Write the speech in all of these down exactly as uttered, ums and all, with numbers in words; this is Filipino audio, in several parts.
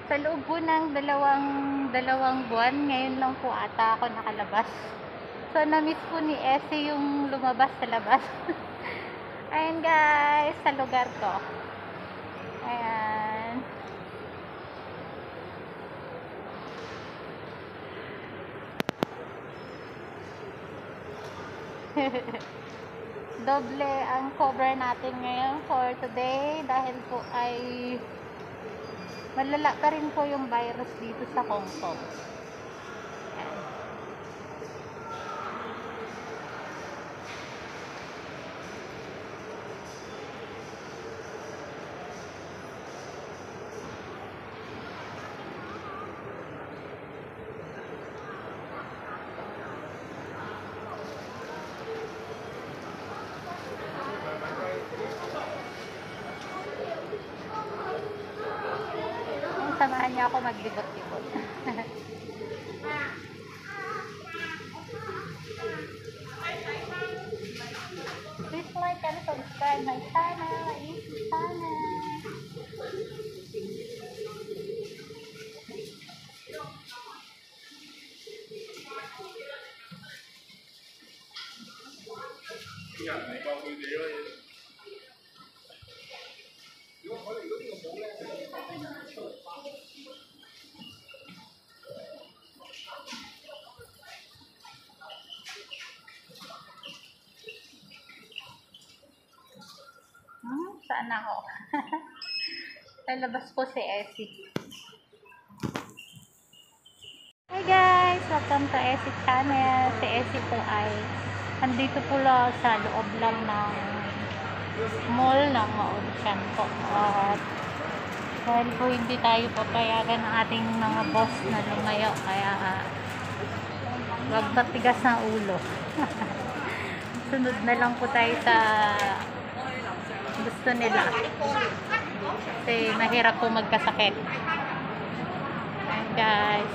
Sa loob po ng dalawang, dalawang buwan, ngayon lang po ata ako nakalabas. So, na-miss po ni Essie yung lumabas sa labas. Ayan guys, sa lugar ko. Ayan. Doble ang cover natin ngayon for today dahil po ay malala pa rin po yung virus dito sa Hong Kong. Ayan. Samahan niya ako maglibot-libot. Please like and subscribe my channel, Easy Channel. Hmm, saan ako? Lalabas po si Essie. Hi guys! Welcome to Essie Channel. Si Essie po ay andito po lang sa loob lang ng mall ng Mauritian po. At dahil po hindi tayo papayagan ng ating mga boss na lumayo, kaya wag matigas ng ulo. Sunod na lang po tayo sa gusto nila. Kasi mahirap po magkasakit. Ayan guys.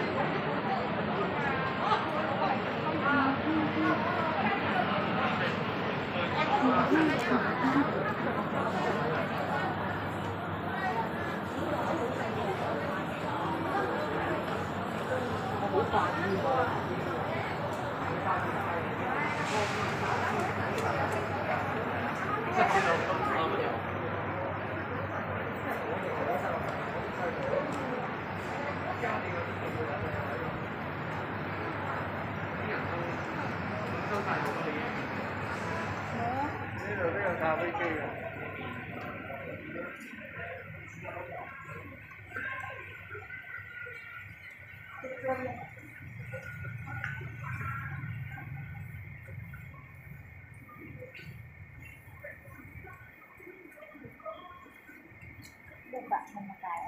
Baba naman tayo.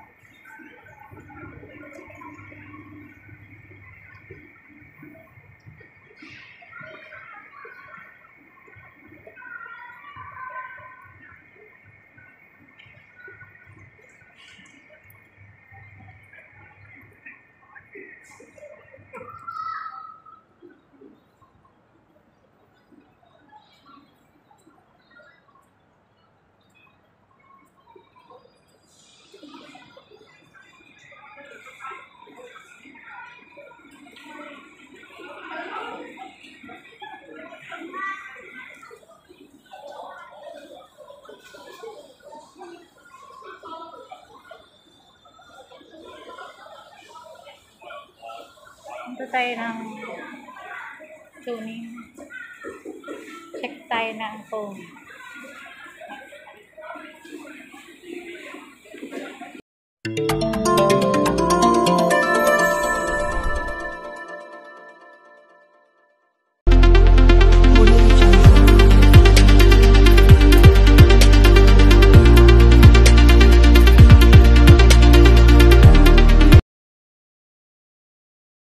Punta tayo ng tuning. Check tayo ng phone.